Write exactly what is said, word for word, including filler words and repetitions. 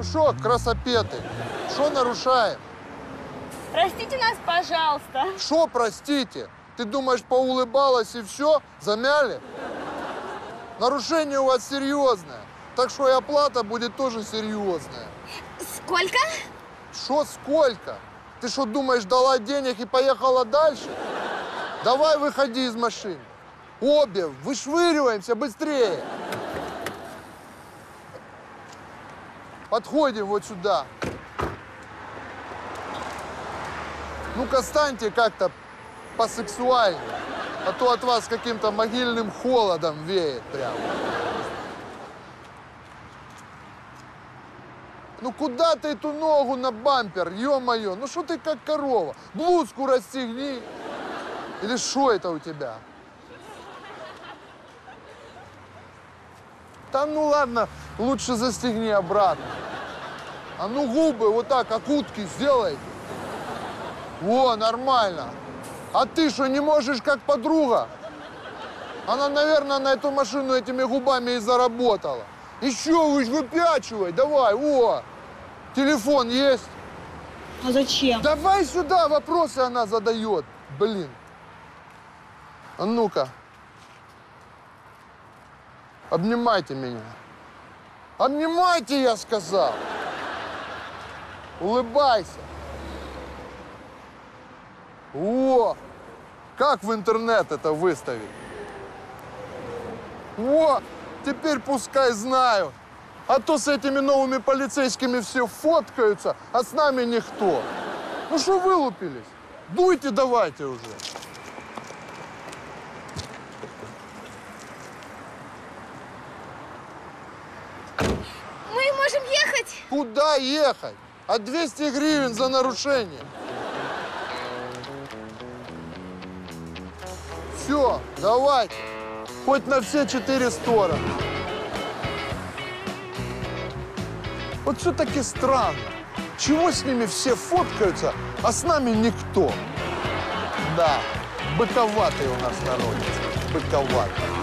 что, красопеты, что нарушаем? Простите нас, пожалуйста. Что простите? Ты думаешь, поулыбалась и все? Замяли? Нарушение у вас серьезное. Так что и оплата будет тоже серьезная. Сколько? Что сколько? Ты что, думаешь, дала денег и поехала дальше? Давай выходи из машины. Обе, вышвыриваемся быстрее. Подходим вот сюда. Ну-ка, станьте как-то посексуальнее, а то от вас каким-то могильным холодом веет прямо. Ну куда ты эту ногу на бампер, ё-моё? Ну что ты как корова? Блузку расстегни. Или что это у тебя? Да ну ладно, лучше застегни обратно. А ну губы вот так, как утки, сделай. Во, нормально. А ты что, не можешь как подруга? Она, наверное, на эту машину этими губами и заработала. Еще вы выпячивай, давай, о! Телефон есть? А зачем? Давай сюда, вопросы она задает. Блин. А ну-ка. Обнимайте меня. Обнимайте, я сказал. Улыбайся. О! Как в интернет это выставить? О! Теперь пускай знают. А то с этими новыми полицейскими все фоткаются, а с нами никто. Ну что вылупились? Дуйте давайте уже. Мы можем ехать? Куда ехать? А двести гривен за нарушение. Все, давайте. Хоть на все четыре стороны. Вот все-таки странно. Чего с ними все фоткаются, а с нами никто? Да, быковатый у нас народ. Быковатый.